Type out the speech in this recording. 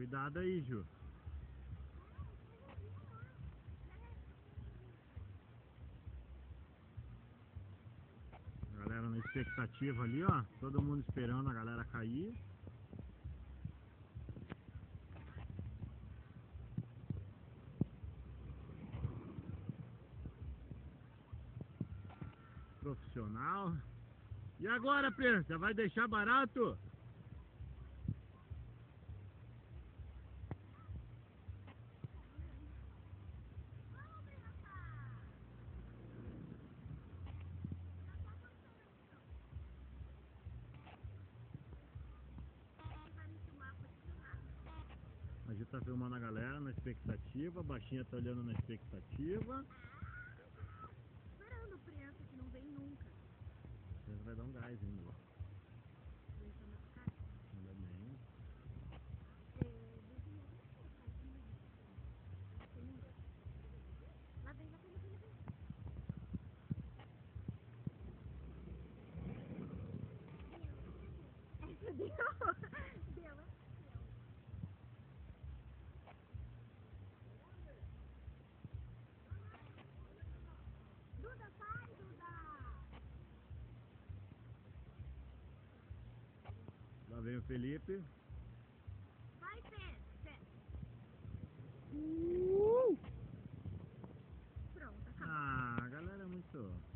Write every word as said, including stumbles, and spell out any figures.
Cuidado aí, Ju. A galera na expectativa ali, ó. Todo mundo esperando a galera cair. Profissional. E agora, Pedro? Já vai deixar barato? A gente tá filmando a galera na expectativa, a baixinha tá olhando na expectativa. Esperando criança que não vem nunca. Você vai dar um gás ainda. Ainda bem. Lá vem, lá vem, lá vem, lá vem. Essa deu. Deu, essa deu. Duda, sai, Duda! Lá vem o Felipe. Vai, Pedro, Pedro. Uh! Pronto, acabou. Ah, a galera é muito...